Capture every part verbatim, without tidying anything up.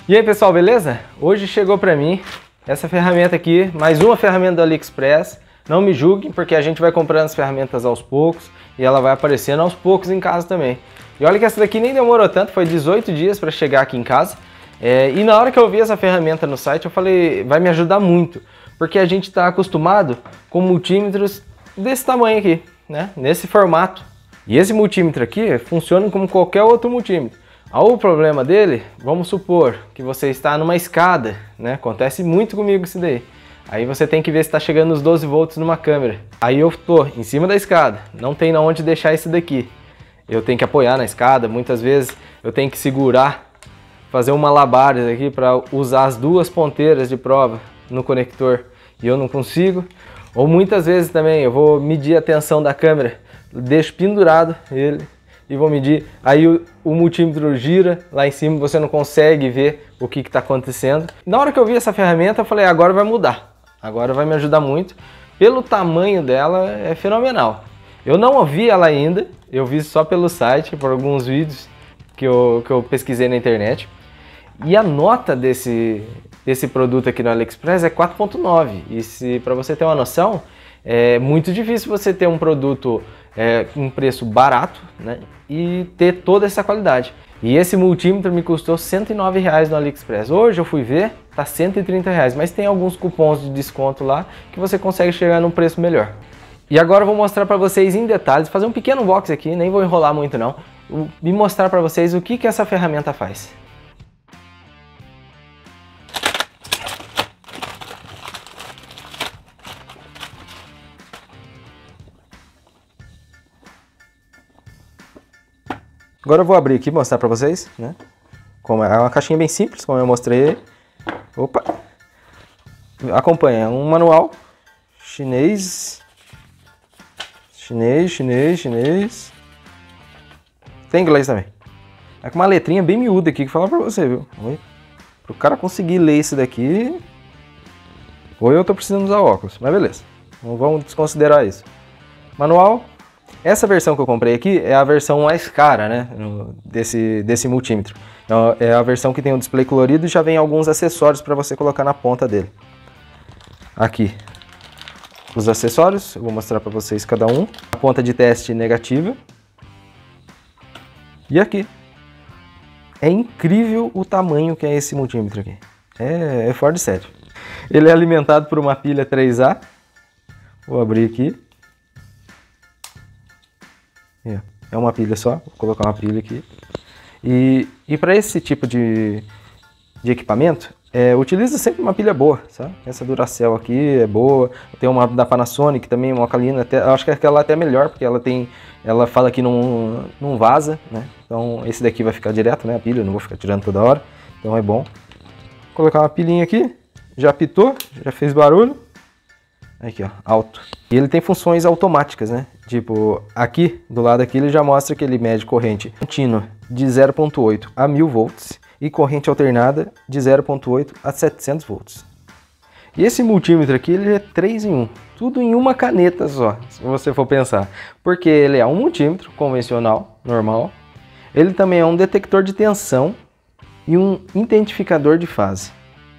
E aí pessoal, beleza? Hoje chegou pra mim essa ferramenta aqui, mais uma ferramenta do AliExpress. Não me julguem, porque a gente vai comprando as ferramentas aos poucos e ela vai aparecendo aos poucos em casa também. E olha que essa daqui nem demorou tanto, foi dezoito dias para chegar aqui em casa. É, e na hora que eu vi essa ferramenta no site, eu falei, vai me ajudar muito, porque a gente está acostumado com multímetros desse tamanho aqui, né? Nesse formato. E esse multímetro aqui funciona como qualquer outro multímetro. O problema dele, vamos supor que você está numa escada, né? Acontece muito comigo isso daí. Aí você tem que ver se está chegando os doze volts numa câmera. Aí eu tô em cima da escada, não tem onde deixar esse daqui. Eu tenho que apoiar na escada, muitas vezes eu tenho que segurar, fazer um malabares aqui para usar as duas ponteiras de prova no conector e eu não consigo. Ou muitas vezes também eu vou medir a tensão da câmera, deixo pendurado ele e vou medir, aí o, o multímetro gira lá em cima, você não consegue ver o que está acontecendo. Na hora que eu vi essa ferramenta, eu falei, agora vai mudar, agora vai me ajudar muito. Pelo tamanho dela, é fenomenal. Eu não ouvi ela ainda, eu vi só pelo site, por alguns vídeos que eu, que eu pesquisei na internet. E a nota desse, desse produto aqui no AliExpress é quatro ponto nove. E se, para você ter uma noção, é muito difícil você ter um produto é, com um preço barato, né, e ter toda essa qualidade. E esse multímetro me custou cento e nove reais no AliExpress. Hoje eu fui ver, tá cento e trinta reais, mas tem alguns cupons de desconto lá que você consegue chegar num preço melhor. E agora eu vou mostrar para vocês em detalhes, fazer um pequeno unboxing aqui, nem vou enrolar muito não, e mostrar para vocês o que, que essa ferramenta faz. Agora eu vou abrir aqui e mostrar para vocês, né? Como é uma caixinha bem simples, como eu mostrei. Opa! Acompanha um manual chinês, chinês, chinês, chinês. Tem inglês também. É com uma letrinha bem miúda aqui que fala para você, viu? Para o cara conseguir ler isso daqui, ou eu tô precisando usar óculos, mas beleza. Não vamos desconsiderar isso. Manual. Essa versão que eu comprei aqui é a versão mais cara, né, desse, desse multímetro. Então, é a versão que tem o display colorido e já vem alguns acessórios para você colocar na ponta dele. Aqui, os acessórios, eu vou mostrar para vocês cada um. A ponta de teste negativa. E aqui. É incrível o tamanho que é esse multímetro aqui. É, é fora de sério. Ele é alimentado por uma pilha três A. Vou abrir aqui. É uma pilha só, vou colocar uma pilha aqui. E, e para esse tipo de, de equipamento, é, utiliza sempre uma pilha boa, sabe? Essa Duracell aqui é boa. Tem uma da Panasonic também, uma alcalina, até, acho que aquela até é melhor, porque ela tem, ela fala que não, não vaza, né? Então esse daqui vai ficar direto, né? A pilha, não vou ficar tirando toda hora, então é bom. Vou colocar uma pilhinha aqui, já apitou, já fez barulho. Aqui ó, alto. E ele tem funções automáticas, né? Tipo, aqui, do lado aqui, ele já mostra que ele mede corrente contínua de zero ponto oito a mil volts e corrente alternada de zero ponto oito a setecentos volts. E esse multímetro aqui, ele é três em um. Tudo em uma caneta só, se você for pensar. Porque ele é um multímetro convencional, normal. Ele também é um detector de tensão e um identificador de fase.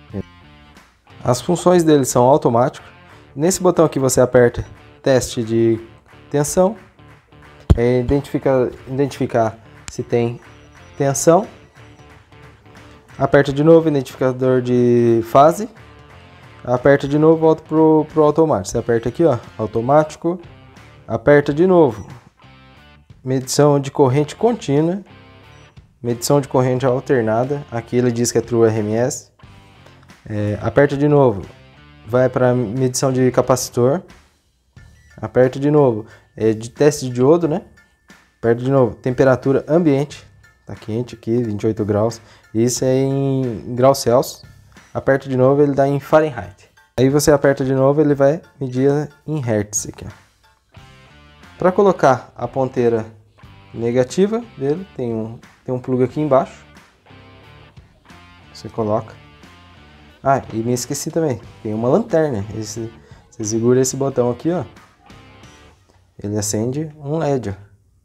As funções dele são automáticas. Nesse botão aqui você aperta teste de tensão, é, identifica, identificar se tem tensão, aperta de novo, identificador de fase, aperta de novo, volta pro, pro automático. Você aperta aqui, ó, automático, aperta de novo, medição de corrente contínua, medição de corrente alternada, aqui ele diz que é True R M S, é, aperta de novo. Vai para medição de capacitor, aperta de novo, é de teste de diodo, né? Aperta de novo, temperatura ambiente, tá quente aqui, vinte e oito graus, isso é em graus Celsius. Aperta de novo, ele dá em Fahrenheit. Aí você aperta de novo, ele vai medir em Hertz aqui. Para colocar a ponteira negativa dele, tem um, tem um plug aqui embaixo, você coloca. Ah, e me esqueci também, tem uma lanterna. Esse, você segura esse botão aqui, ó. Ele acende um L E D, ó.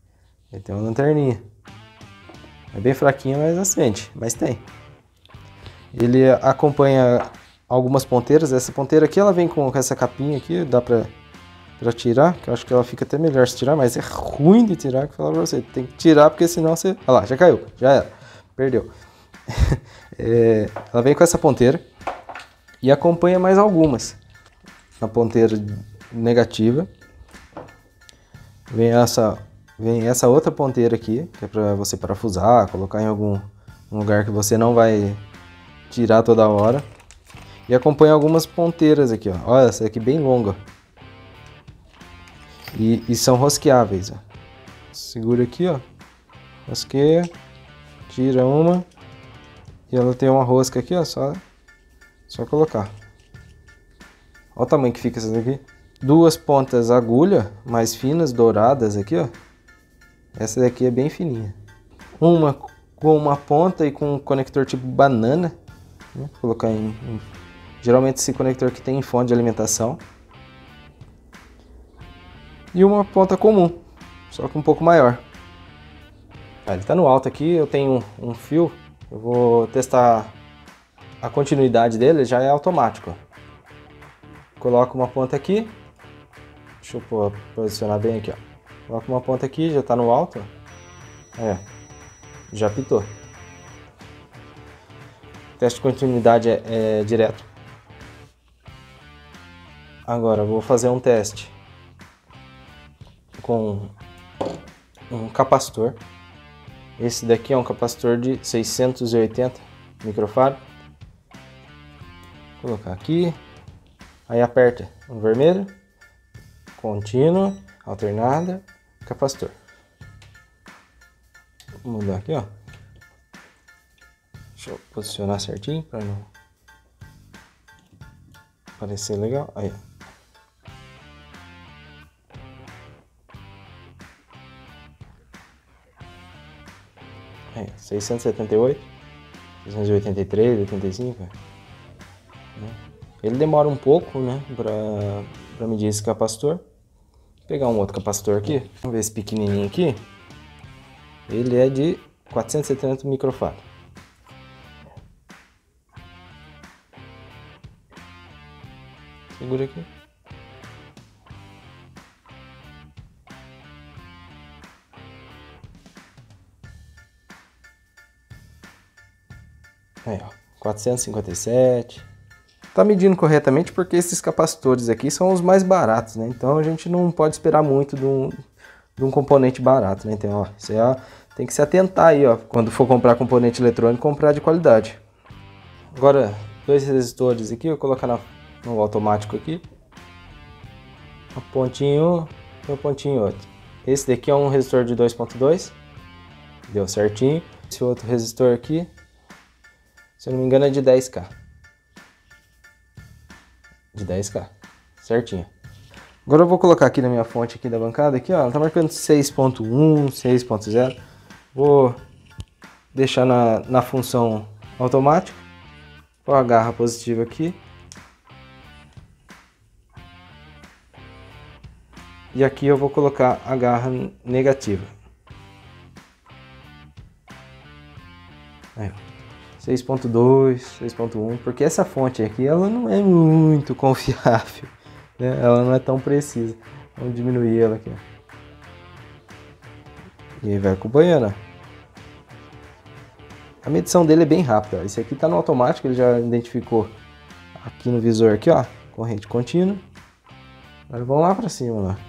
Ele tem uma lanterninha. É bem fraquinha, mas acende, mas tem. Ele acompanha algumas ponteiras. Essa ponteira aqui, ela vem com essa capinha aqui, dá pra, pra tirar, que eu acho que ela fica até melhor se tirar, mas é ruim de tirar, que eu falo pra você. Tem que tirar, porque senão você... Olha lá, já caiu, já era, perdeu. É, ela vem com essa ponteira e acompanha mais algumas. Na ponteira negativa vem essa, vem essa outra ponteira aqui, que é para você parafusar, colocar em algum lugar que você não vai tirar toda hora. E acompanha algumas ponteiras aqui, ó. Olha, essa aqui bem longa. E, e são rosqueáveis, ó. Segura aqui, ó. Rosqueia, tira uma. E ela tem uma rosca aqui, ó, só, só colocar. Olha o tamanho que fica essa daqui. Duas pontas agulha, mais finas, douradas aqui, ó. Essa daqui é bem fininha. Uma com uma ponta e com um conector tipo banana. Né? Vou colocar em, em... Geralmente esse conector que tem em fonte de alimentação. E uma ponta comum, só que um pouco maior. Ah, ele tá no alto aqui, eu tenho um, um fio. Eu vou testar a continuidade dele, já é automático. Coloco uma ponta aqui. Deixa eu posicionar bem aqui, ó. Coloco uma ponta aqui, já está no alto. É, já pitou. Teste de continuidade é, é direto. Agora vou fazer um teste com um capacitor. Esse daqui é um capacitor de seiscentos e oitenta microfarad. Vou colocar aqui. Aí aperta no vermelho, contínuo, alternada, capacitor. Vou mudar aqui, ó. Deixa eu posicionar certinho para não parecer legal. Aí, ó. Aí, seiscentos e setenta e oito, seiscentos e oitenta e três, oitenta e cinco. Ele demora um pouco, né, para medir esse capacitor. Vou pegar um outro capacitor aqui. Vamos ver esse pequenininho aqui. Ele é de quatrocentos e setenta microfarad. Segura aqui. Aí, ó, quatrocentos e cinquenta e sete. Tá medindo corretamente porque esses capacitores aqui são os mais baratos, né? Então a gente não pode esperar muito de um, de um componente barato, né? Então, ó, você ó, tem que se atentar aí, ó, quando for comprar componente eletrônico, comprar de qualidade. Agora, dois resistores aqui, eu vou colocar na, no automático aqui. Um pontinho e um pontinho outro. Esse daqui é um resistor de dois ponto dois. Deu certinho. Esse outro resistor aqui, se eu não me engano, é de dez K. De dez K, certinho. Agora eu vou colocar aqui na minha fonte aqui da bancada, aqui, ó, ela tá marcando seis ponto um, seis ponto zero. Vou deixar na, na função automática. Pôr a garra positiva aqui. E aqui eu vou colocar a garra negativa. Aí, ó. seis ponto dois, seis ponto um, porque essa fonte aqui ela não é muito confiável, né? Ela não é tão precisa. Vamos diminuir ela aqui. E aí vai acompanhando. Ó. A medição dele é bem rápida. Ó. Esse aqui está no automático, ele já identificou aqui no visor aqui, ó, corrente contínua. Agora vamos lá para cima, lá.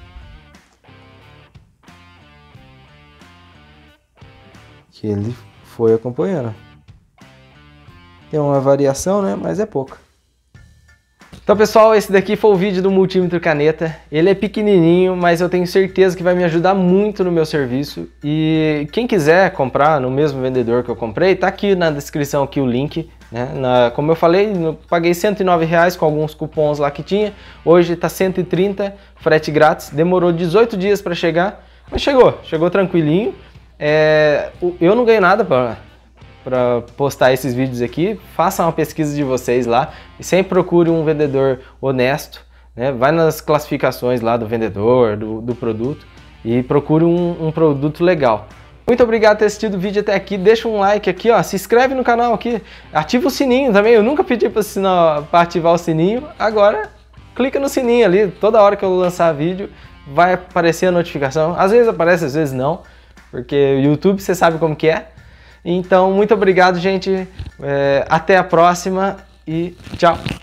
Que ele foi acompanhando. Tem uma variação, né? Mas é pouca. Então, pessoal, esse daqui foi o vídeo do multímetro caneta. Ele é pequenininho, mas eu tenho certeza que vai me ajudar muito no meu serviço. E quem quiser comprar no mesmo vendedor que eu comprei, tá aqui na descrição aqui o link. Né? Na, como eu falei, eu paguei cento e nove reais com alguns cupons lá que tinha. Hoje tá cento e trinta, frete grátis. Demorou dezoito dias para chegar, mas chegou. Chegou tranquilinho. É, eu não ganho nada para... para postar esses vídeos aqui. Façam uma pesquisa de vocês lá e sempre procure um vendedor honesto, né? Vai nas classificações lá do vendedor, do, do produto e procure um, um produto legal. Muito obrigado por ter assistido o vídeo até aqui. Deixa um like aqui, ó. Se inscreve no canal aqui. Ativa o sininho também. Eu nunca pedi para ativar o sininho. Agora, clica no sininho ali. Toda hora que eu lançar vídeo, vai aparecer a notificação. Às vezes aparece, às vezes não. Porque o YouTube, você sabe como que é. Então, muito obrigado, gente. É, até a próxima e tchau.